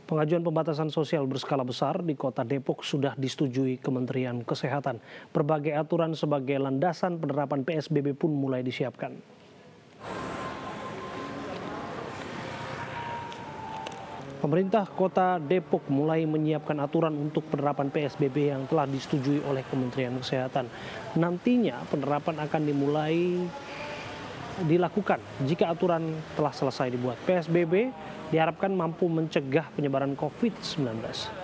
Pengajuan pembatasan sosial berskala besar di Kota Depok sudah disetujui Kementerian Kesehatan. Berbagai aturan sebagai landasan penerapan PSBB pun mulai disiapkan. Pemerintah Kota Depok mulai menyiapkan aturan untuk penerapan PSBB yang telah disetujui oleh Kementerian Kesehatan. Nantinya penerapan akan dilakukan jika aturan telah selesai dibuat. PSBB diharapkan mampu mencegah penyebaran COVID-19.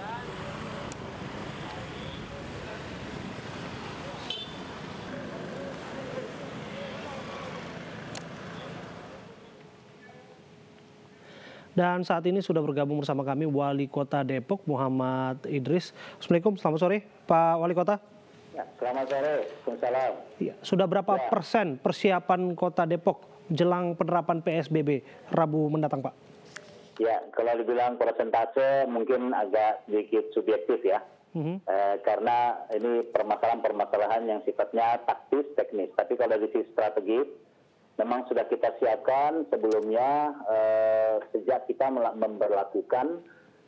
Dan saat ini sudah bergabung bersama kami Wali Kota Depok Muhammad Idris. Assalamualaikum, selamat sore Pak Wali Kota. Ya, selamat sore, Waalaikumsalam. Ya, sudah berapa persen persiapan Kota Depok jelang penerapan PSBB Rabu mendatang, Pak? Ya, kalau dibilang persentase mungkin agak sedikit subjektif ya. Karena ini permasalahan-permasalahan yang sifatnya taktis, teknis. Tapi kalau dari sisi strategis, memang sudah kita siapkan sebelumnya sejak kita memberlakukan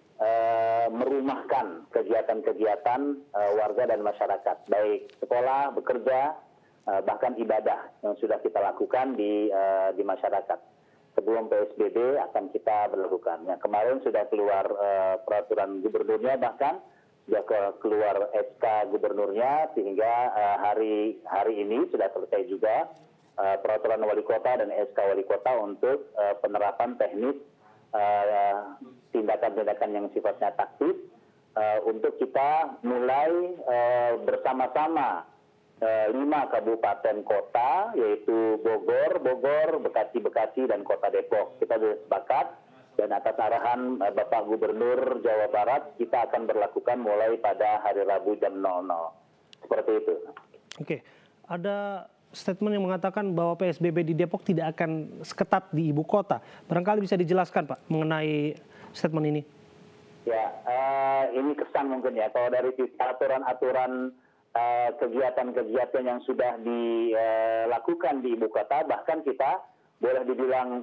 merumahkan kegiatan-kegiatan warga dan masyarakat, baik sekolah, bekerja, bahkan ibadah yang sudah kita lakukan di masyarakat. Sebelum PSBB akan kita berlakukan. Ya, kemarin sudah keluar peraturan gubernurnya, bahkan sudah keluar SK gubernurnya, sehingga hari ini sudah selesai juga peraturan wali kota dan SK wali kota untuk penerapan teknis tindakan-tindakan yang sifatnya taktis untuk kita mulai bersama-sama 5 kabupaten kota, yaitu Bogor, Bekasi, dan Kota Depok. Kita sudah sepakat dan atas arahan Bapak Gubernur Jawa Barat kita akan berlakukan mulai pada hari Rabu jam 00. Seperti itu. Oke, ada statement yang mengatakan bahwa PSBB di Depok tidak akan seketat di ibu kota. Barangkali bisa dijelaskan, Pak, mengenai statement ini. Ya, ini kesan mungkin ya. Kalau dari aturan-aturan kegiatan-kegiatan yang sudah dilakukan di ibu kota, bahkan kita boleh dibilang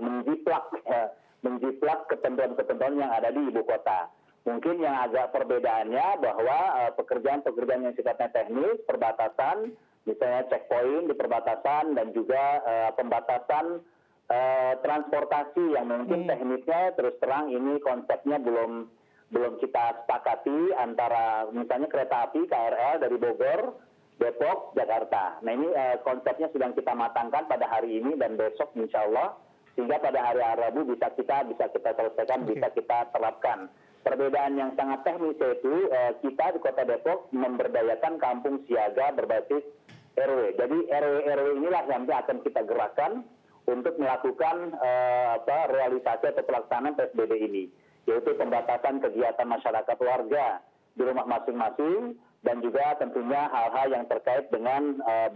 menjiplak ketentuan-ketentuan yang ada di ibu kota. Mungkin yang agak perbedaannya bahwa pekerjaan-pekerjaan yang sifatnya teknis, perbatasan, misalnya checkpoint di perbatasan dan juga pembatasan transportasi yang mungkin teknisnya terus terang ini konsepnya belum kita sepakati antara misalnya kereta api KRL dari Bogor, Depok, Jakarta. Nah ini konsepnya sedang kita matangkan pada hari ini dan besok insya Allah, sehingga pada hari Rabu bisa kita selesaikan, bisa kita terapkan. Perbedaan yang sangat teknis yaitu kita di Kota Depok memberdayakan kampung siaga berbasis RW. Jadi RW inilah yang akan kita gerakkan untuk melakukan realisasi atau pelaksanaan PSBB ini, yaitu pembatasan kegiatan masyarakat warga di rumah masing-masing dan juga tentunya hal-hal yang terkait dengan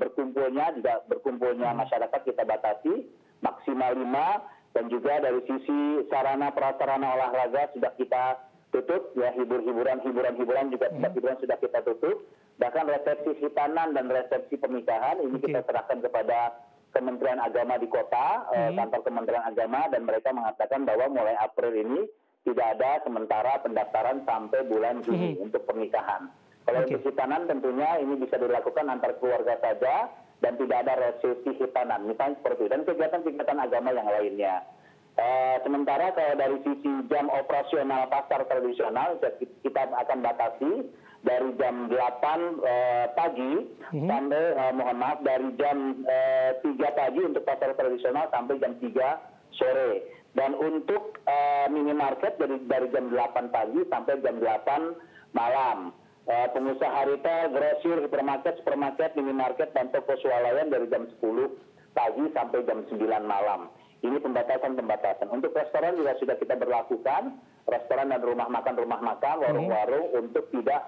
berkumpulnya masyarakat kita batasi maksimal 5, dan juga dari sisi sarana prasarana olahraga sudah kita tutup ya, hiburan juga hiburan sudah kita tutup, bahkan resepsi hitanan dan resepsi pernikahan ini kita serahkan kepada Kementerian Agama di kota, kantor Kementerian Agama, dan mereka mengatakan bahwa mulai April ini tidak ada sementara pendaftaran sampai bulan Juni untuk pernikahan. Kalau untuk hitanan tentunya ini bisa dilakukan antar keluarga saja dan tidak ada resepsi hitanan, misalnya seperti itu, dan kegiatan-kegiatan agama yang lainnya. Sementara kalau dari sisi jam operasional pasar tradisional kita akan batasi dari jam 8 pagi sampai dari jam 3 pagi untuk pasar tradisional sampai jam 3 sore. Dan untuk minimarket dari jam 8 pagi sampai jam 8 malam. Pengusaha retail, grosir, supermarket, minimarket, dan toko swalayan dari jam 10 pagi sampai jam 9 malam. Ini pembatasan. Untuk restoran juga sudah kita berlakukan, restoran dan rumah makan, warung-warung untuk tidak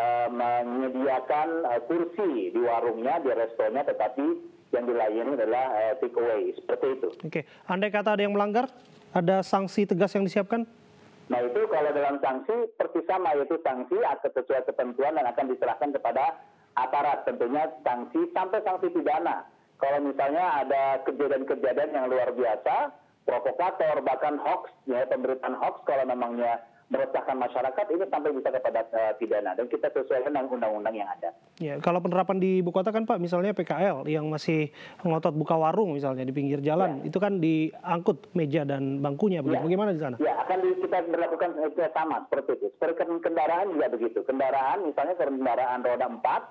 menyediakan kursi di warungnya, di restorannya, tetapi yang dilayani adalah take away, seperti itu. Oke, andai kata ada yang melanggar, ada sanksi tegas yang disiapkan? Nah itu kalau dalam sanksi persis sama, yaitu sanksi sesuai ketentuan dan akan diserahkan kepada aparat, tentunya sanksi sampai sanksi pidana. Kalau misalnya ada kejadian-kejadian yang luar biasa, provokator, bahkan hoax, ya, pemberitaan hoax kalau memangnya meresahkan masyarakat, ini sampai bisa kepada pidana. Dan kita sesuaikan dengan undang-undang yang ada. Ya, kalau penerapan di ibu kota kan Pak, misalnya PKL yang masih ngotot buka warung misalnya di pinggir jalan, itu kan diangkut meja dan bangkunya, begitu. Bagaimana di sana? Ya, kita berlakukan sama seperti itu. Seperti kendaraan juga begitu. Kendaraan, misalnya kendaraan roda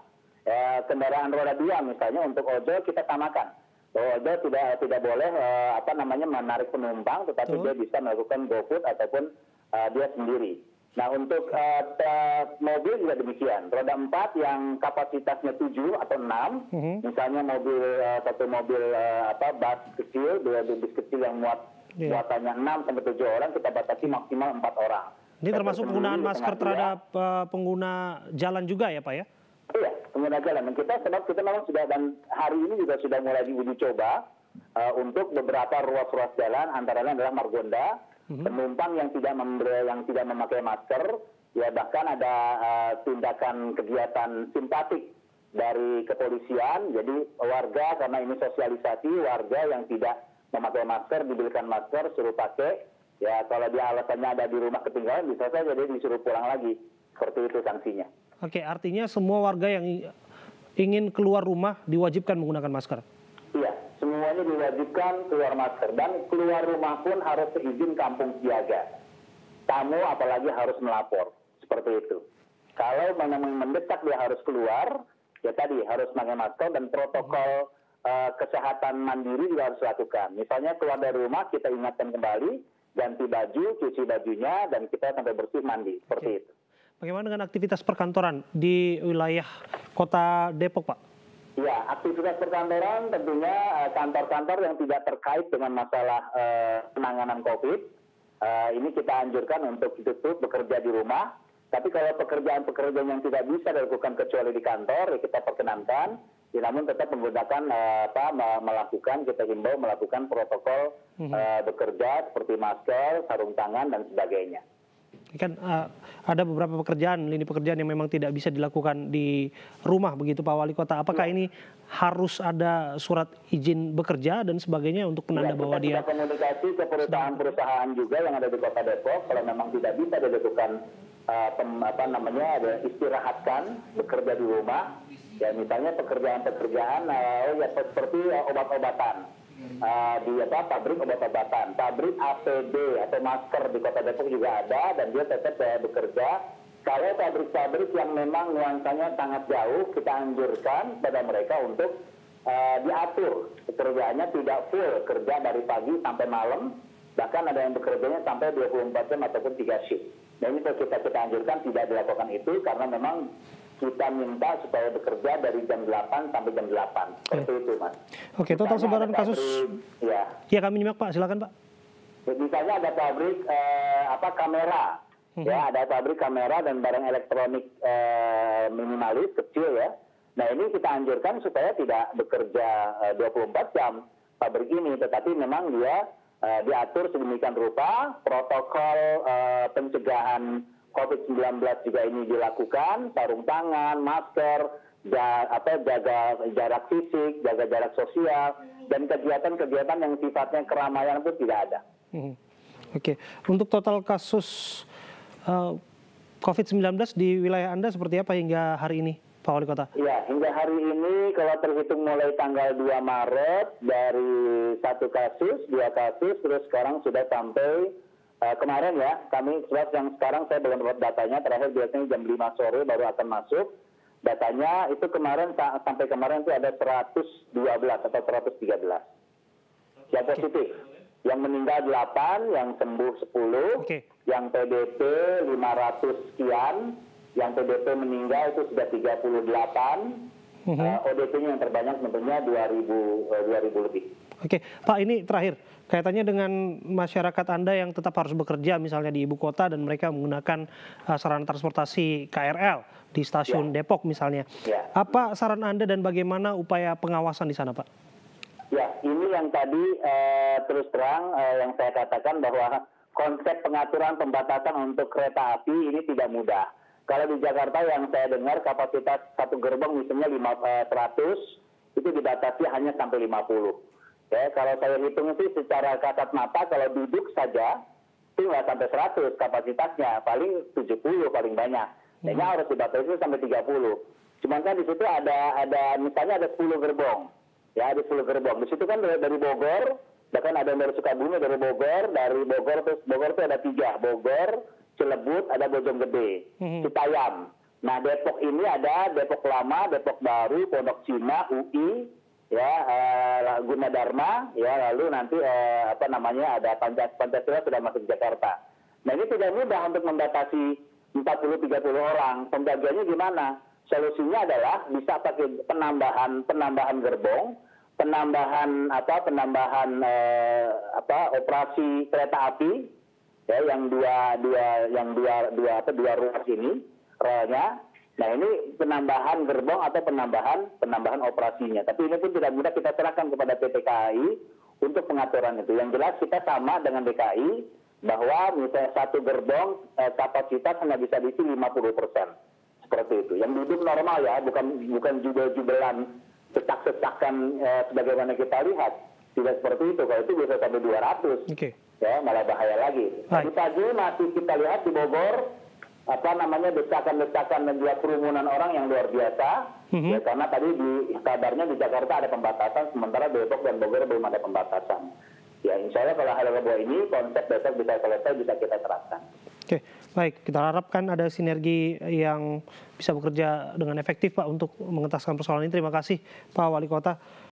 4, kendaraan roda 2 misalnya untuk ojol kita samakan. Bahwa ojol tidak boleh menarik penumpang, tetapi dia bisa melakukan GoFood ataupun dia sendiri. Nah, untuk mobil juga demikian. Roda 4 yang kapasitasnya 7 atau 6, misalnya satu mobil bus kecil, dua bis kecil yang muatannya 6 sampai 7 orang, kita batasi maksimal 4 orang. Ini termasuk penggunaan masker terhadap pengguna jalan juga ya Pak ya? Iya, pengguna jalan. Dan kita memang sudah, dan hari ini juga sudah mulai diuji coba untuk beberapa ruas-ruas jalan, antara lain adalah Margonda. Penumpang yang tidak memakai masker, ya bahkan ada tindakan kegiatan simpatik dari kepolisian. Jadi warga, karena ini sosialisasi, warga yang tidak memakai masker diberikan masker, suruh pakai. Ya kalau dia alasannya ada di rumah ketinggalan, bisa saja dia disuruh pulang lagi. Seperti itu sanksinya. Oke, artinya semua warga yang ingin keluar rumah diwajibkan menggunakan masker? Iya, semuanya diwajibkan keluar masker, dan keluar rumah pun harus seizin kampung siaga. Tamu apalagi harus melapor, seperti itu. Kalau memang mendesak dia harus keluar, ya tadi harus pakai masker, dan protokol kesehatan mandiri juga harus dilakukan. Misalnya keluar dari rumah, kita ingatkan kembali, ganti baju, cuci bajunya, dan kita sampai bersih mandi, seperti itu. Bagaimana dengan aktivitas perkantoran di wilayah Kota Depok, Pak? Ya, aktivitas perkantoran tentunya kantor-kantor yang tidak terkait dengan masalah penanganan COVID, ini kita anjurkan untuk ditutup, bekerja di rumah. Tapi kalau pekerjaan-pekerjaan yang tidak bisa dilakukan kecuali di kantor, ya kita perkenankan. Ya, namun tetap menggunakan kita himbau melakukan protokol bekerja seperti masker, sarung tangan, dan sebagainya. Kan ada beberapa lini pekerjaan yang memang tidak bisa dilakukan di rumah, begitu Pak Wali Kota. Apakah ini harus ada surat izin bekerja dan sebagainya untuk penanda bahwa dia... Kita komunikasi ke perusahaan-perusahaan juga yang ada di Kota Depok, kalau memang tidak bisa dilakukan istirahatkan, bekerja di rumah, ya misalnya pekerjaan-pekerjaan seperti obat-obatan. Di pabrik obat-obatan, pabrik APD atau masker di Kota Depok juga ada, dan dia tetap bekerja. Kalau pabrik-pabrik yang memang nuansanya sangat jauh, kita anjurkan pada mereka untuk diatur pekerjaannya, tidak full kerja dari pagi sampai malam, bahkan ada yang bekerjanya sampai 24 jam ataupun 3 shift. Nah ini kita anjurkan tidak dilakukan itu, karena memang kita minta supaya bekerja dari jam 8 sampai jam 8. Seperti itu, Mas. Oke, total sebaran kasus... Ya, kami nyimak, Pak. Silakan, Pak. Misalnya ada pabrik kamera. Ya, ada pabrik kamera dan barang elektronik minimalis, kecil ya. Nah, ini kita anjurkan supaya tidak bekerja 24 jam pabrik ini. Tetapi memang dia diatur sedemikian rupa, protokol pencegahan COVID-19 juga ini dilakukan, sarung tangan, masker, jaga jarak fisik, jaga jarak sosial, dan kegiatan-kegiatan yang sifatnya keramaian pun tidak ada. Oke, untuk total kasus COVID-19 di wilayah Anda seperti apa hingga hari ini, Pak Wali Kota? Ya, hingga hari ini kalau terhitung mulai tanggal 2 Maret dari 1 kasus, 2 kasus, terus sekarang sudah sampai kemarin ya, kami yang sekarang saya belum dapat datanya, terakhir biasanya jam 5 sore baru akan masuk. Datanya itu sampai kemarin itu ada 112 atau 113 yang positif. Yang meninggal 8, yang sembuh 10, yang PDP 500 sekian, yang PDP meninggal itu sudah 38, ODP-nya yang terbanyak tentunya 2.000 lebih. Oke, Pak, ini terakhir. Kaitannya dengan masyarakat Anda yang tetap harus bekerja misalnya di ibu kota dan mereka menggunakan sarana transportasi KRL di stasiun Depok misalnya. Apa saran Anda dan bagaimana upaya pengawasan di sana, Pak? Ya, ini yang tadi terus terang yang saya katakan bahwa konsep pengaturan pembatasan untuk kereta api ini tidak mudah. Kalau di Jakarta yang saya dengar kapasitas satu gerbong misalnya 100, itu dibatasi hanya sampai 50. Ya, kalau saya hitung itu secara kasat mata, kalau duduk saja itu nggak sampai 100 kapasitasnya, paling 70 paling banyak. Nah, ini harus dibatasi sampai 30. Cuman kan di situ ada misalnya ada 10 gerbong. Ya, ada 10 gerbong. Di situ kan dari Bogor, bahkan ada yang dari Sukabumi, dari Bogor terus Bogor itu ada 3, Bogor, Cilebut, ada Bojonggede, Citayam. Nah, Depok ini ada Depok Lama, Depok Baru, Pondok Cina, UI, ya, Gunadarma, ya, lalu nanti ada Pancasila sudah masuk Jakarta. Nah, ini tidak mudah untuk membatasi 40-30 orang. Pembagiannya gimana? Solusinya adalah bisa pakai penambahan gerbong, penambahan operasi kereta api, ya, yang dua ruas ini relnya. Nah, ini penambahan gerbong atau penambahan operasinya. Tapi ini pun tidak mudah, kita serahkan kepada PT KAI untuk pengaturan itu. Yang jelas kita sama dengan DKI bahwa misalnya satu gerbong kapasitas hanya bisa diisi 50%. Seperti itu. Yang duduk normal ya, bukan jubel-jubelan cetak-cetakan sebagaimana kita lihat. Tidak seperti itu. Kalau itu bisa sampai 200. Okay. Ya, malah bahaya lagi. Tadi pagi masih kita lihat di Bogor desakan-desakan dan juga kerumunan orang yang luar biasa. Ya, karena tadi kabarnya di Jakarta ada pembatasan, sementara Depok dan Bogor belum ada pembatasan. Ya, insya Allah kalau hal kedua ini konsep besok bisa selesai, bisa kita terapkan. Oke, baik. Kita harapkan ada sinergi yang bisa bekerja dengan efektif, Pak, untuk mengentaskan persoalan ini. Terima kasih, Pak Wali Kota.